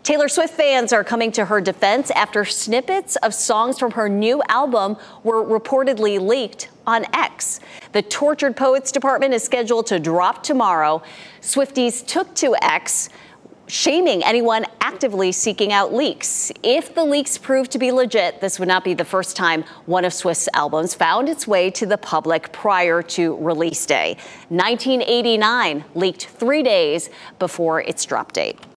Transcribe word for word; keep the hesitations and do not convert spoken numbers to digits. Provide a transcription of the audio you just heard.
Taylor Swift fans are coming to her defense after snippets of songs from her new album were reportedly leaked on X. The Tortured Poets Department is scheduled to drop tomorrow. Swifties took to X, shaming anyone actively seeking out leaks. If the leaks prove to be legit, this would not be the first time one of Swift's albums found its way to the public prior to release day. nineteen eighty-nine leaked three days before its drop date.